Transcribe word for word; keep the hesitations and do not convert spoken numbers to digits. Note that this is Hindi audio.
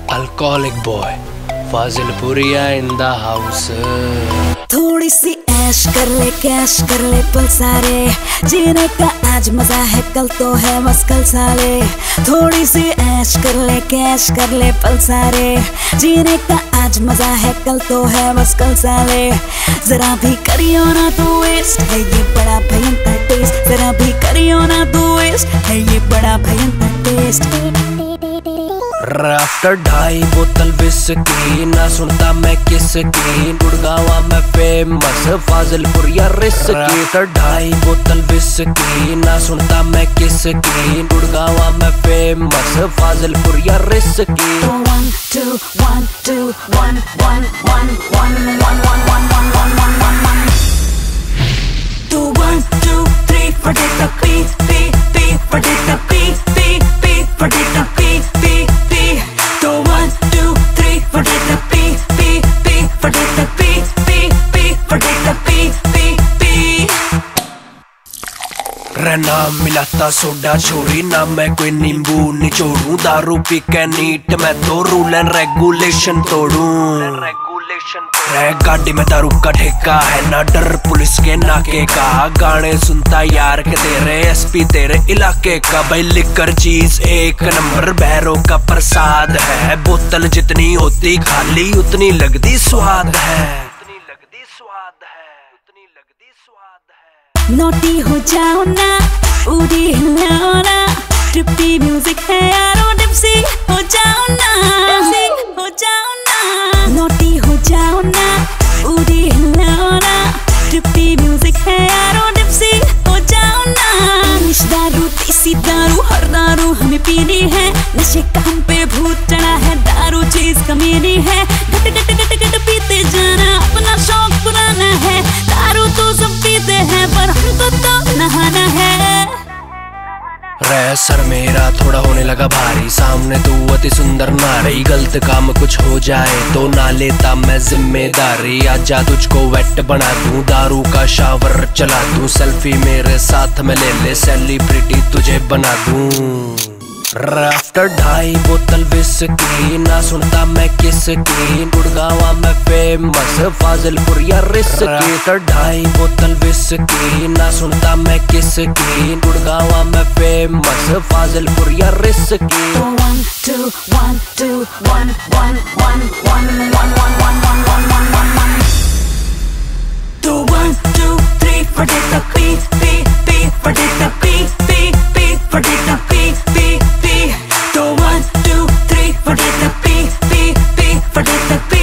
Alcoholic boy Fazilpuria in the house. थोड़ी सी ऐश कर ले, कैश कर ले पल सारे, जीने का आज मजा है कल तो है बस कल साले। थोड़ी सी ऐश कर ले, कैश कर ले पल सारे, जीने का आज मजा है कल तो है बस कल साले। जरा भी करियो ना तू वेस्ट, है ये बड़ा भयंकर टेस्ट। जरा भी करियो ना तू वेस्ट, है ये बड़ा भयंकर टेस्ट। आफ्टर ढाई बोतल विस्की, ना सुनता मैं किसकी, गुड़गावा में फेमस फाजिलपुरिया रिस्की। आफ्टर ढाई बोतल विस्की, ना सुनता मैं किसकी, गुड़गावा में famous Fazilpuria risky. One two one two one one one one one one one one one one one one. Two one two three for the P P P for the P P P for the P P P. Two one two three for the P P P for the P P P for the P P P. रहना मिलाता सोडा छोरी, ना मैं कोई नींबू निचोड़ू, दारू पी के नीट मैं तो रूल एंड रेगुलेशन तोड़ू। रह गाड़ी में दारू का ठेका है, ना डर पुलिस के नाके का, गाने सुनता यार के तेरे एसपी तेरे इलाके का। भाई लिकर चीज एक नंबर बहरों का प्रसाद है, बोतल जितनी होती खाली उतनी लगती स्वाद है, उतनी लगती स्वाद है, उतनी लगती स्वाद है। नोटी हो जाओ ना, उड़ी हिलाओ ना, ट्रिपी म्यूजिक है यारो, डिप्सी हो जाओ ना, हो जाओ ना। नोटी हो जाओ ना, उड़ी हिलाओ ना, ट्रिपी म्यूजिक है यारो, डिप्सी हो जाओ ना। निश दारू देसी दारू हर दारू हमें पीनी है, नशे का हम पे भूत चढ़ा है, दारू चीज कमीनी है। गट गट गट गट पीते जाना अपना शौक पुराना है, दारू तो सब पीते हैं पर हमको तो नहाना है। रह सर मेरा थोड़ा होने लगा भारी, सामने तू अति सुंदर नारी, गलत काम कुछ हो जाए तो ना लेता मैं जिम्मेदारी। आजा तुझको वेट बना दूं, दारू का शावर चला दूं, सेल्फी मेरे साथ में ले ले, सेलिब्रिटी तुझे बना दूं। आफ्टर ढाई बोतल विस्की, ना सुनता मैं किसकी, गुड़गावा में फेमस फाजिलपुरिया रिस्की। आफ्टर ढाई बोतल विस्की, ना सुनता मैं किसकी, गुड़गावा में famous Fazilpuria risky. One two one two one one one one one one one one one one one one. Two one two three for the P P P for the P P P for the P P P. Two one two three for the P P P for the P